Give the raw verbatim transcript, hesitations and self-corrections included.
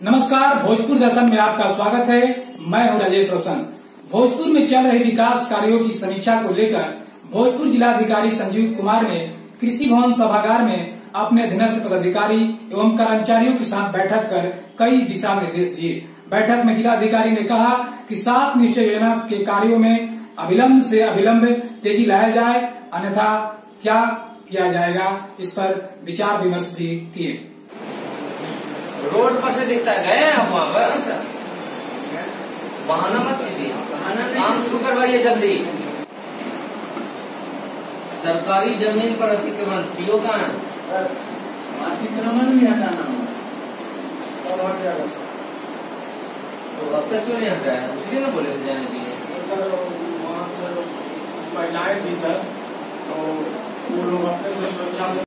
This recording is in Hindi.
नमस्कार, भोजपुर दर्शन में आपका स्वागत है। मैं हूं राजेश रोशन। भोजपुर में चल रहे विकास कार्यों की समीक्षा को लेकर भोजपुर जिलाधिकारी संजीव कुमार ने कृषि भवन सभागार में अपने अधीनस्थ पदाधिकारी एवं कर्मचारियों के साथ बैठक कर कई दिशा निर्देश दिए। बैठक में जिलाधिकारी ने कहा कि सात निश्चय योजना के कार्यों में अविलंब से अविलंब तेजी लाया जाए, अन्यथा क्या किया जाएगा, इस पर विचार विमर्श भी किए। रोड पर से दिखता गए हम वहाँ पर बहाना मत कीजिए, काम शुरू करवाइए जल्दी। सरकारी जमीन पर अतिक्रमण सीओ का है, अतिक्रमण भी हटाना तो अब तक क्यों नहीं हटा है? उसके ना बोले थे जाने दिए सर। वहाँ सर कुछ महिलाएं थी सर, तो वो लोग अपने से सुरक्षा